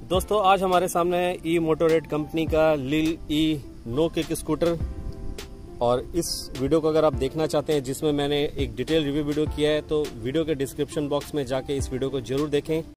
दोस्तों आज हमारे सामने है ई मोटोरेड कंपनी का लिल ई नो किक स्कूटर। और इस वीडियो को अगर आप देखना चाहते हैं जिसमें मैंने एक डिटेल रिव्यू वीडियो किया है तो वीडियो के डिस्क्रिप्शन बॉक्स में जाके इस वीडियो को जरूर देखें।